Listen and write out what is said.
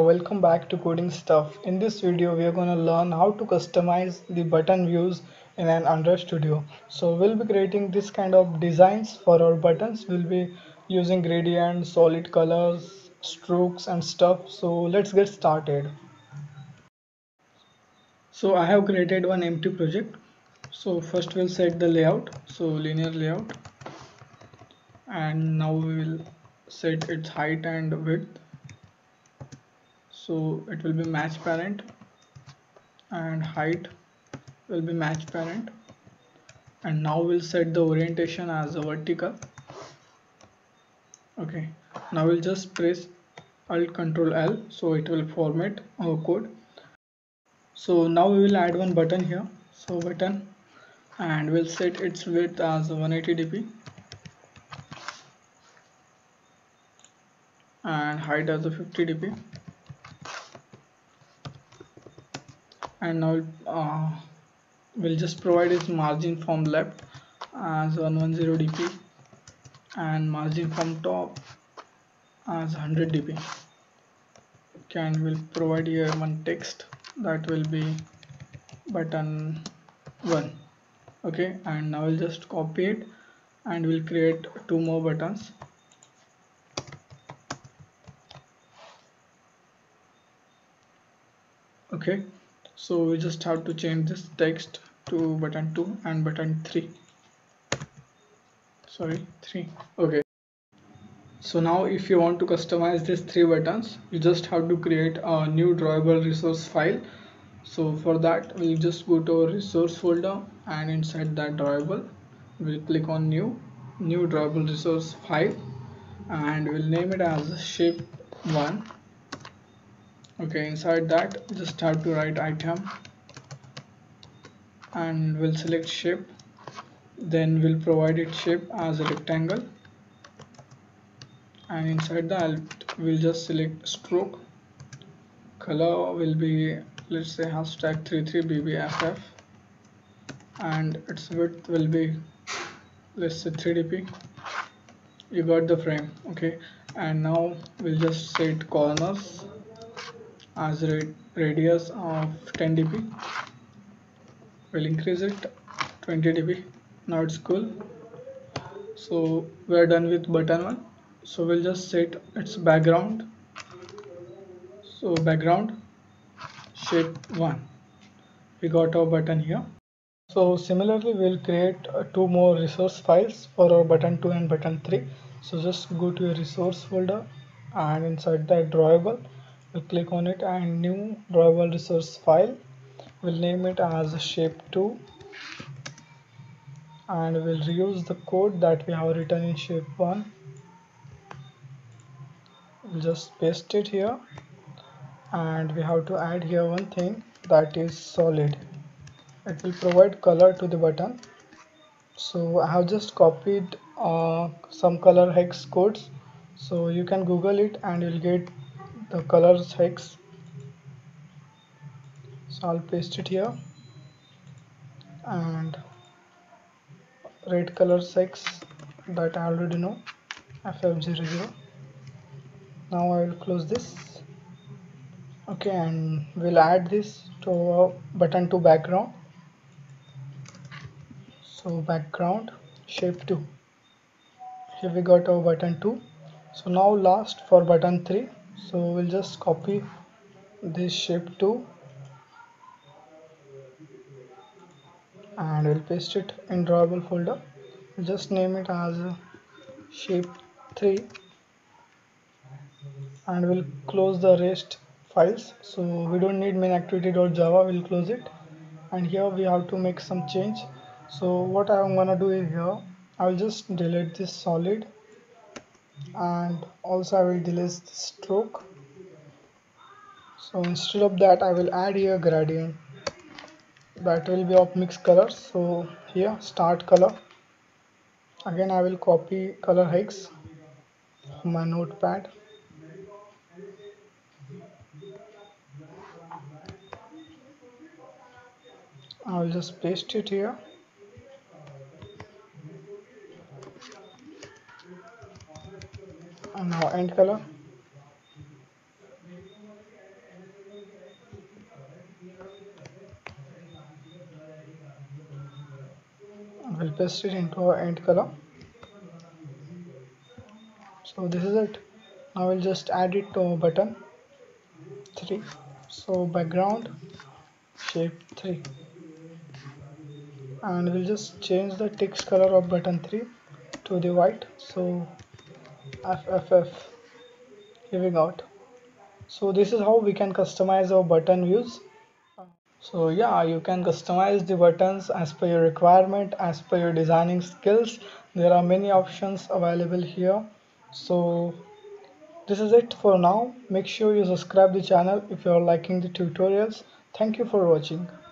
welcome back to Coding Stuff. In this video we are going to learn how to customize the button views in an Android Studio. So we'll be creating this kind of designs for our buttons. We'll be using gradients, solid colors, strokes and stuff. So let's get started. So I have created one empty project. So first we'll set the layout, so linear layout, and now we will set its height and width. So it will be match parent and height will be match parent, and now we'll set the orientation as a vertical. Okay, now we'll just press Alt Control L so it will format our code. So now we will add one button here, so button, and we'll set its width as 180 dp and height as a 50 dp, and now we'll just provide its margin from left as 110 dp and margin from top as 100 dp. And we'll provide here one text that will be button 1. Okay, and now we'll just copy it and we'll create two more buttons. Okay, so we just have to change this text to button 2 and button 3. Sorry, 3. Okay, so now if you want to customize these three buttons, you just have to create a new drawable resource file. So for that we'll just go to our resource folder, and inside that drawable we'll click on new drawable resource file, and we'll name it as shape1. Okay, inside that just have to write item, and we'll select shape, then we'll provide it shape as a rectangle, and inside that we'll just select stroke. Color will be, let's say, hashtag 33bbff, and its width will be, let's say, 3dp. You got the frame. Okay, and now we'll just set corners as radius of 10 dp. We'll increase it 20 dp. Now it's cool. So we're done with button 1. So we'll just set its background, so background shape 1. We got our button here. So similarly we'll create two more resource files for our button 2 and button 3. So just go to your resource folder, and inside that drawable we'll click on it, and new drawable resource file, we'll name it as shape 2, and we'll reuse the code that we have written in shape 1. We'll just paste it here, and we have to add here one thing, that is solid. It will provide color to the button. So I have just copied some color hex codes, so you can Google it and you'll get the colors hex. So I'll paste it here, and red color hex that I already know, FF00. Now I will close this. Okay, and we'll add this to button 2 background. So background shape 2. Here we got our button 2. So now last for button 3. So we'll just copy this shape 2 and we'll paste it in drawable folder. We'll just name it as shape 3, and we'll close the rest files. So we don't need main activity.java, we'll close it, and here we have to make some change. So what I'm gonna do is here I'll just delete this solid, and also I will delete the stroke. So instead of that I will add here gradient that will be of mixed colors. So here start color, again I will copy color hex from my notepad. I will just paste it here, and now end color. We'll paste it into our end color. So this is it. Now we'll just add it to button 3. So background shape 3, and we'll just change the text color of button 3 to the white. So FFF giving out. So this is how we can customize our button views. So yeah, you can customize the buttons as per your requirement, as per your designing skills. There are many options available here. So this is it for now. Make sure you subscribe the channel if you are liking the tutorials. Thank you for watching.